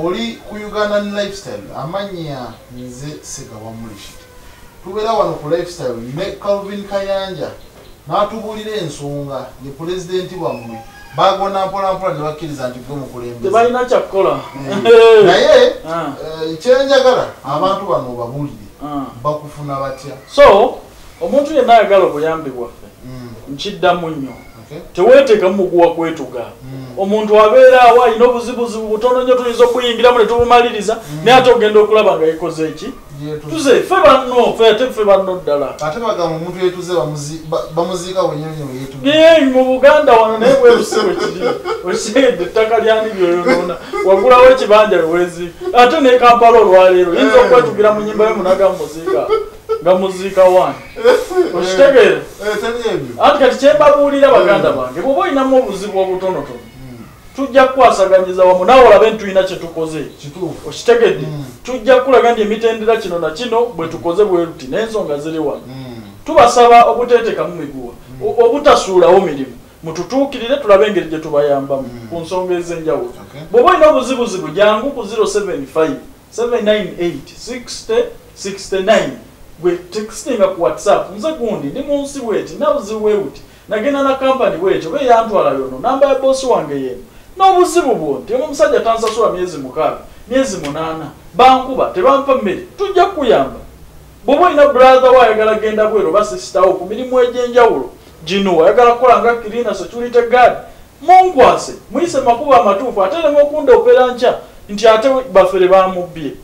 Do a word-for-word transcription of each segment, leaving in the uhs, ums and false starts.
oli ku Ugandan lifestyle amanya nze Segawa Mulishit tubeera wano ku lifestyle ne Calvin Kayanja n'atubulira ensonga ye president wammwe bagona mpola mpola ne bakkiriza nti gwe mukulembeze tebalina kyakkola naye ekyenjagala abantu bano babulire bakufuna batya so omuntu yenna ayagala obuyambi bwaffe nkiddamu nnyo teweeteeka muguwa kwetuga omuntu abeera awo alina obuzibuzibu butono nnyo tuyinza okuyingiramu ne tumumaliriza naye ate ogenda okulaba nga yekoze eki tuze ffe banno ffe ate ffe banno ddala ate bagamba omuntu yeetuze bamuziika wenyonyo weyetuze ye mu Buganda wano naye bwebusibu kiri okitegedde ettaka lyani lyoyonoona wagulawo ekibanja weweziika ate ne Kampala olwaleero yinza okwetugira mu nnyimba y'omunaga muziika nga muziika wani okitegeera ati kati kyembabuulira baganda bange bw'oba olinamu obuzibu obutonotono tujja kukwasaganyiza wamu naawe olabe ntulina kye tukoze okitegedde tujja kukulaga nti emitendera kino na kino bwe tukoze bwe ruti n'ensonga ziri wano tubasaba obuteetekamu miguwa obutasuulawo mirimu mututuukirire tulabe engeri gye tubayambamu ku nsonga ez'enjawulo bw'oba olina obuzibuzibu jangu ku zero seven five seven nine eight six zero six nine gwe textinga ku WhatsApp nze gundi ndi mu nsi bweti nabuzibu bwe buti nagenda na kampani bwetyo be yantwala yono namba ya bosi wange yeno n'obuzibu bwo nti omusajja tansasula myezi mukaaga myezi munaana bankuba tebampa mmere tujja kuyamba bw'oba olina brother wayagala genda bwero oba sisitawo ku mirimu egy'enjawulo gino wayagala kukola nga kirina security guard munkwase muyise makubo amatuufu ate lemu okundopera nkya nti ate bafere bamubbye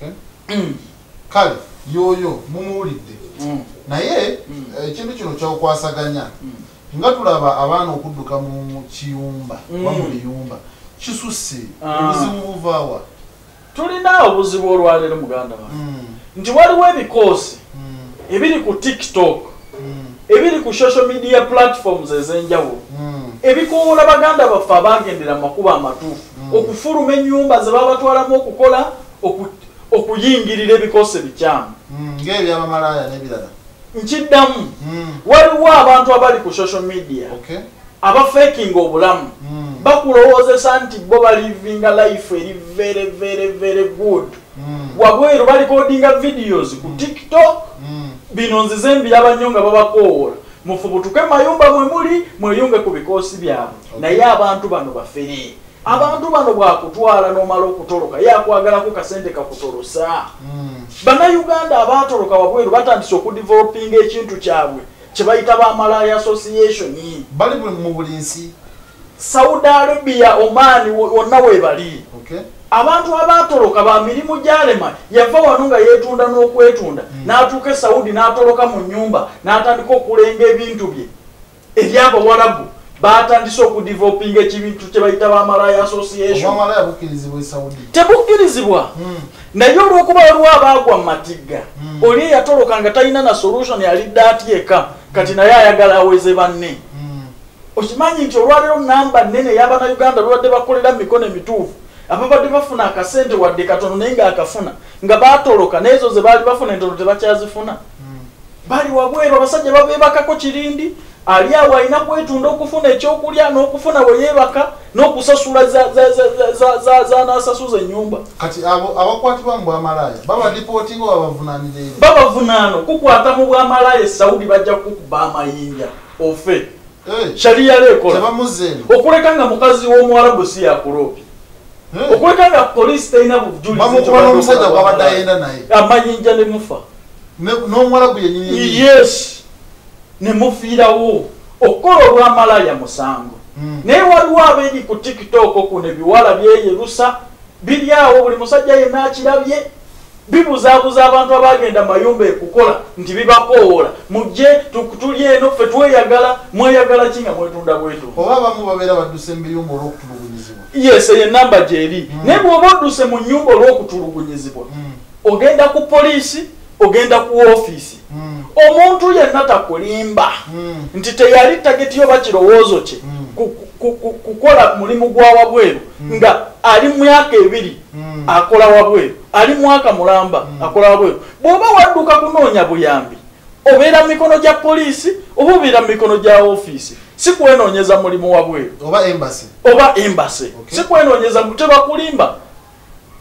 kale yoyo mumuwulidde naye ekintu kino kyokwasaganya nga tulaba abaana okudduka mu kiyumba wa mu biyumba kisusse obuzibu buvaawa tulina obuzibu olwaleero muganda wange nti waliwo ebikoosi ebiri ku TikTok ebiri ku social media platforms ez'enjawulo ebikoola baganda baffe abagendera makubo amatuufu okufuluma ennyumba ze babatwalamu okukola okuyingirira ebikoosi bikyamu ng'ebyabamalaaya n'ebirala nkiddamu waliwo abantu abali ku social media abafakinga obulamu bakulowoozesa nti bo balivinga life eri very very very good wabweru balikodinga videos ku TikTok bino nzize mbiraba nnyo nga babakoowola mufubutuke mayumba mwe muli mweyunge ku bikoosi byabwe naye abantu bano bafere abantu bano bwakutwala n'omala okutoloka yakwagalako kasente kakutolosa Bannayuganda abaatoloka wabweru batandise okudevelopinga ekintu kyabwe kye bayita b'amalaaya association bali mu buli nsi Saudi Arabia Oman wonna webali abantu abaatoloka ba mirimu gyalema yava wano nga yeetunda n'okwetunda n'atuuka e Saudi n'atoloka mu nnyumba n'atandika okulenga ebintu bye eby'abawarabu batandise okudevelopinga ekintu kye bayita b'amalaaya association tebukkirizibwa naye olw'okuba waliwo abaagwa mu matigga oli eyatoloka nga talina na solution yalidde atyeka kati naye ayagala aweze banne okimanyi nti olwaleero namba nnene y'Abannayuganda babadde bakolera mu mikono emituufu ababadde bafuna akasente wadde katono naye ng'akafuna nga baatoloka n'ezo ze baali bafuna entono tebakyazifuna bali wabweru abasajja babeebakako kirindi ali awo alina kwetunda okufuna ekyokulya n'okufuna we yeebaka n'okusasula zanaasasuza ennyumba kati abo abakwatibwa mu bwamalaaya babadipootinga oba bavunaanira eri babavunaano kukwata mu bwamalaaya e Saudi bajja kukuba amayinja ofe shariya lekola okuleka nga mukazi w'omuwarabu si yakuloopya okuleka nga poliisi terina bujulizi amayinja ne mufa n'omuwarabu yenyini yes ne mufiirawo okukola olw'amalaaya musango naye waliwo abeeri ku TikTok kuno ebiwala byeyerusa biri awo buli musajja yenna akirabye bibuzaabuza abantu abagenda mayumba ekukola nti bibakoowola mujje tuli eno ffe tweyagala mweyagala ki nga mwetunda bwetu oba abamu babeera badduse mu biyumba olw'okutulugunyizibwa yes eyo enamba gyeri naye bw'oba odduse mu nnyumba olw'okutulugunyizibwa ogenda ku poliisi ogenda ku ofiisi omuntu yenna takulimba nti teyali tageti oba kirowoozo kye kukola mulimu gwa wabweru nga ali myaka ebiri akola wabweru ali mwaka mulamba akola wabweru bw'oba wadduka kunoonya buyambi obeera mikono gya poliisi oba obeera mikono gya ofiisi si kwenoonyeza mulimu wabweru oba embassy oba embassy si kwenoonyeza tebakulimba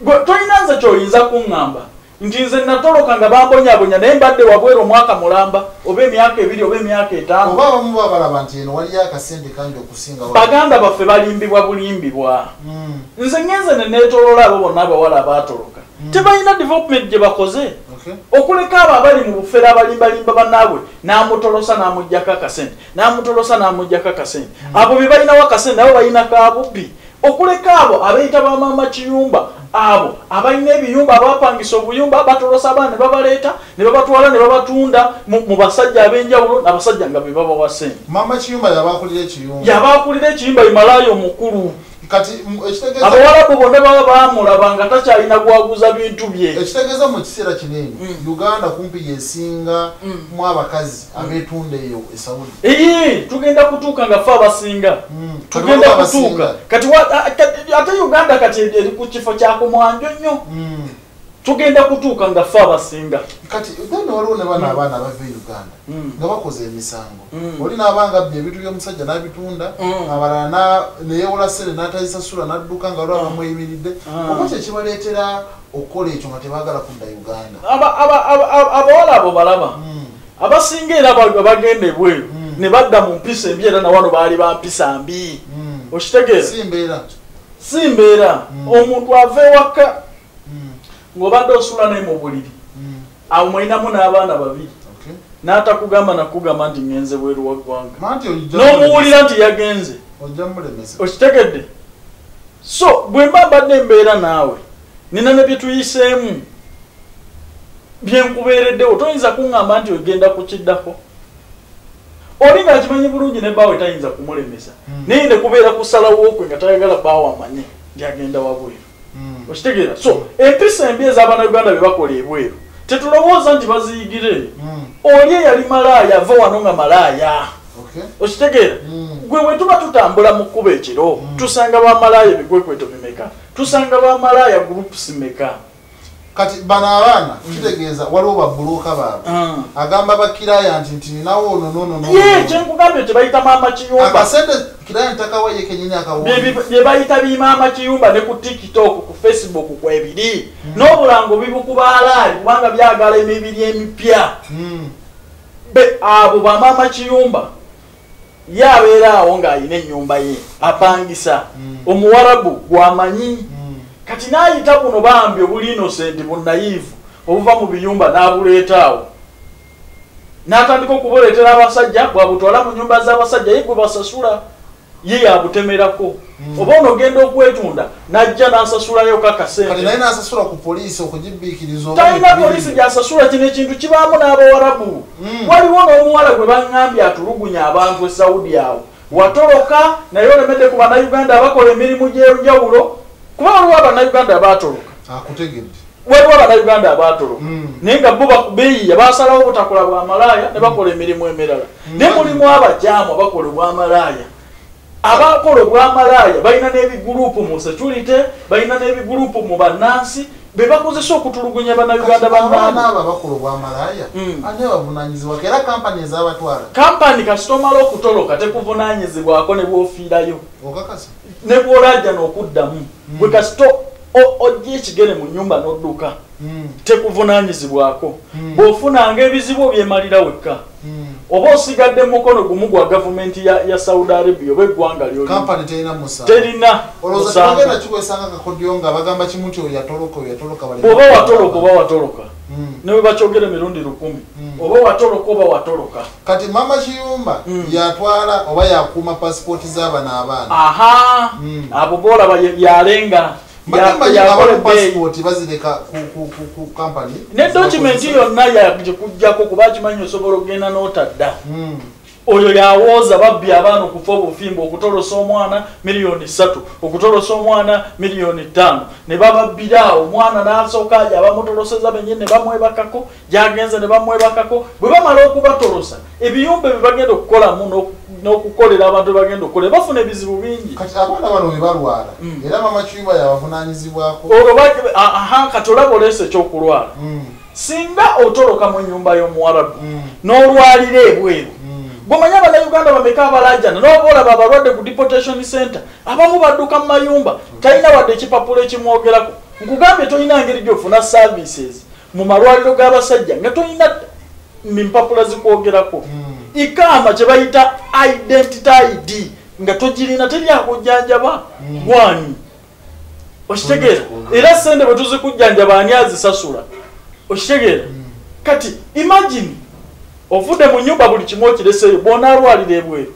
gwe toyina nze kyoyinza kuŋŋamba nti nze natoloka nga bambonyabonya naye mbadde wabwera omwaka mulamba oba emyaka ebiri oba emyaka etaano oba abamu babalaba nti eno waliyo akasente kangi okusinga baganda baffe balimbibwa bulimbibwa nze ngenze ne neetolola abo bonna abawala abaatoloka tebalina development gye bakoze okuleka abo abali mu bufere abalimbalimba bannaabwe n'amutolosa n'amuggyako akasente n'amutolosa n'amuggyako akasente abo be balinawo akasente nabo balina kabubbi okuleka abo abayita bamaama kiyumba abo abalina ebiyumba abapangisa obuyumba batolosa abaana ne babaleeta ne babatwala ne babatunda mu basajja ab'enjawulo n'abasajja nga be babawa sente. Maama kiyumba yabakulira ekiyumba yabakulira ekiyumba imalayo omukulu kati ekitegeeza abawalabu bonna baba baamulaba nga takyalina gwaguza bintu bye. Ekitegeeza mu kiseera kinene Uganda kumpi yesinga mu abakazi abeetunda eyo e Saudi. Eee tugenda kutuuka nga ffe abasinga tugenda kutuuka kati ate Uganda kati eri ku kifo kyakumwanjo nnyo tugenda kutuuka nga ffe abasinga. Kati Uganda waliwo ne bana abaana bava e Uganda nga bakoze emisango oli n'abanga bye ebintu by'omusajja n'abitunda abalala neyewola ssente n'atazisasula n'adduka nga waliwo abamuyimiridde oba kye kibaleetera okukola ekyo nga tebaagala kudda Uganda. Abawala abo balaba abasinga era bagenda ebweru ne badda mu mpisa embi era na wano baali ba mpisa mbi okitegeeza si mbeera si mbeera omuntu ava ewaka ng'obadde osula naye mu buliri awo mwinamu n'abaana babiri n'atakugamba nakugamba nti ngenze bweru wa ggwanga n'omuwulira nti yagenze okitegedde. So bwe mba mbadde embeera naawe nina ne bye tuyiseemu bye nkubeereddewo toyinza kuŋŋamba nti ogenda kukiddako oli ng'akimanyi bulungi ne bbaawe tayinza kumulemesa naye ne kubeera kusalawo kwe nga tayagala bbaawe amanye nti agenda wabweru okitegeera. So empisa embi ez'Abannayuganda be bakola ebweru tetulowooza nti baziyigire oli eyali malaaya ava wano nga malaaya okitegeera. Gwe bwe tuba tutambula mu kkuba ekiro tusanga bamalaaya ebigwekweto bimeka tusanga bamalaaya groups meka. Kati bano abaana kitegeeza waliwo babbulooka baabwe agamba bakiraya nti nti ninawo ono nono ye kyenkugambye tebayita maama kiyumba akasente kiraya ntakawaye kenyini akawo bye bayita bimaama kiyumba ne ku TikTok ku Facebook kwebiri n'obulango bibukuba alaali kubanga byagala emibiri emipya be abo bamaama kiyumba ye abeera awo ng'alina ennyumba ye apangisa omuwarabu gwamanyi kati n'ayita buno bambi obuli innocent bunnayivu obuva mu biyumba n'abuleeta awo n'atandika okubuleetera abasajja bwabutwala mu nyumba z'abasajja ye gwe basasula ye yabutemerako oba ono ogenda okwetunda n'ajja n'asasulayo kakasente kati naye n'asasula ku poliisi okugibbiikiriza talina poliisi gy'asasula kino ekintu kibaamu n'abawarabu waliwo n'omuwala gwe baŋŋambye atulugunya abantu e Saudi awo watoloka naye olemedde ku bannayuganda abakola emirimu gy'enjawulo kuba waliwo abannayuganda abaatoloka akutegedde waliwo abannayuganda abaatoloka naye nga bo bakubeeyiya baasalawo obutakola bwa malaaya ne bakola emirimu emirala ne mulimu abakyamu abakola obwamalaaya abakola obwamalaaya balina n'ebigurupu mu security balina n'ebigurupu mu bannansi be bakozesa okutulugunya bannayuganda bannaabo abakola obwamalaaya ate bavunaanyizibwa era kampani ez'abatwala kampani kasitomala okutoloka tekuvunaanyizibwako ne bwofiirayo okakasa ne bwolajja n'okuddamu bwe kasito ojja ekigere mu nnyumba n'odduka tekuvunaanyizibwako bw'ofunanga ebizibu byemalira wekka oba osigadde mukono gumu gwa gavumenti ya, ya Saudi Arabia oba eggwanga lyoli kampani terina musa terina olowooza tugenda kikwesanga kakodyo nga bagamba kimu nti oyo yatoloka oyo yatoloka oba watoloka oba watoloka ne bwe bakyogera emirundi lukumi oba watoloka oba watoloka kati maama kiyumba yatwala oba yakuuma pasipooti z'abana abaana aha abo boolaba yalenga ne documenti yonna yagikujjako kuba kimanyi osobola okgenda n'otadda oyo yawooza babbi abaana okufa obufimbo okutolosa omwana miliyoni ssatu okutolosa omwana miliyoni ttaano ne bababbira omwana n'asooka aja abamutoloseza bennyini ne bamwebakako gyagenze ne bamwebakako bwe bamala okubatolosa ebiyumba bye bagenda okukolamu n'okukolera abantu bye bagenda okukolera bafuna ebizibu bingi kati abaana bano bwe balwala era maama kiyumba yabavunaanyizibwako olwo aha kati olaba oleesa ekyokulwala singa otoloka mu nnyumba y'omuwarabu n'olwalira ebweru bw'omanyi abannayuganda bameka abalajjana n'oba olaba abalwadde ku deportation center abamu badduka mu mayumba talina wadde ekipapula ekimwogerako nkugambye tolina ngeri gyofuna services mu malwaliro g'abasajja nga tolina mimpapula zikwogerako ikaama kye bayita identity I D nga togirina teri akujjanjaba gwani okitegeera era sente bwe tuzikujjanjaba ani azisasula okitegeera kati imagine ovudde mu nyumba buli kimu okireseeyo bw'onaalwalira ebweru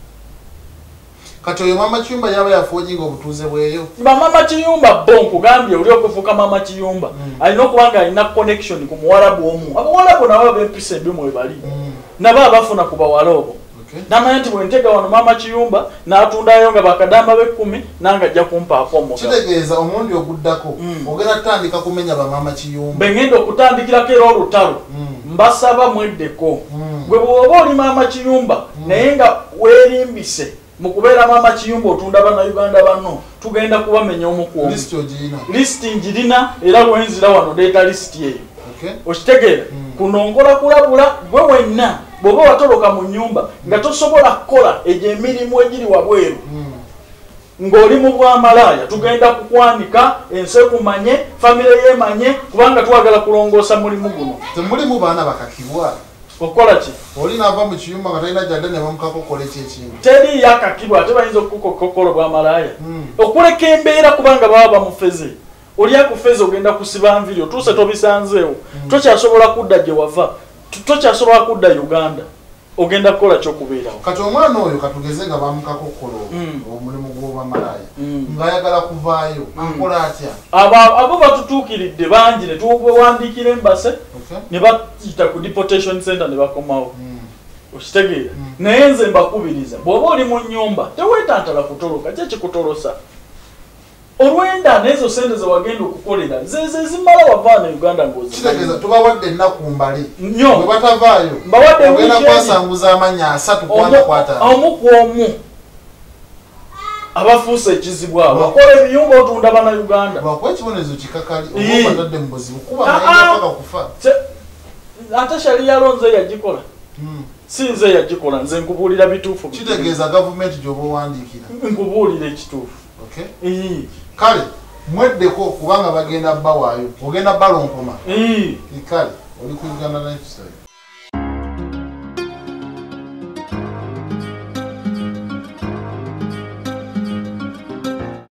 kati oyo mama kiyumba yaba yafoojinga obutuuze bweyo bamama kiyumba bo nkugambye oli okufuuka mama kiyumba alina okuba nga alina connection ku muwalabu omu abawalabu nabo ab'empisa embi mwe bali nabo abafuna ku bawala obwo namanya nti bwentega wano mama kiyumba n'atundayo nga bakadamba b'ekkumi nange ajja kumpaako omugabo kitegeeza omundi oguddako ogenda tutandika kumenya bamama kiyumba bengenda okutandikirako era olutalo mbasaba mweddeko gwe bw'oba oli mama kiyumba naye nga weerimbise mu kubeera mama kiyumba otunda bannayuganda banno tugenda kubamenya omukwomu lisiti njirina era lwenzira wano deeta lisiti eyo okitegeera kunongola kulabula gwe wenna bw'oba watoloka mu nnyumba nga tosobola kukola egyo emirimu egiri wabweru ng'oli mu bwamalaaya tugenda kukwanika ensi ekumanye famire yeemanye kubanga twagala kulongoosa mulimu guno temulimu baana bakakibwa okola ki oli naava mu kiyumba nga talina jjadde ne bamukakokkola ekyekintu teri yakakibwa ate bayinza okukukokkola bwamalaaya okuleka embeera kubanga baba bamufeze oli akufeze ogenda kusiba nviri otuuse tobisanzeewo tokyasobola kudda gye wava tokyasobola kudda Uganda ogenda kukola kyokubeerawo kati omwana oyo katugeze nga bamukakokkola omulimu gw'obwamalaaya ng'ayagala kuvaayo akola atya abo batutuukiridde bangi ne tubewandiikira embase ne bayita ku deportation center ne bakomawo okitegeera naye nze mbakubiriza bw'oba oli mu nnyumba teweetantala kutoloka ki ekikutolosa olwenda n'ezo sente ze wagenda okukolera zeze zimala wavaana Uganda ng'ozitegeeza tubawadde ennaku mbali nnyo bwe batavaayo mbawadde ogenda kwasanguza amanya asatu kwanda kwataano omu ku omu abafuuse ekizibu abo bakola ebiyumba otunda bannayuganda lwakuba ekibonezo kikakali oba batadde mu buzibu kuba mayinapaka kufa ate shariya nze yagikola si nze yagikola nze nkubuulira bituufu kitegeeza gavumenti gy'oba owandiikira nkubuulira ekituufu kale mweddeko kubanga bagenda bbawaayo ogenda bbalonkoma kale oli ku Uganda Lifestyle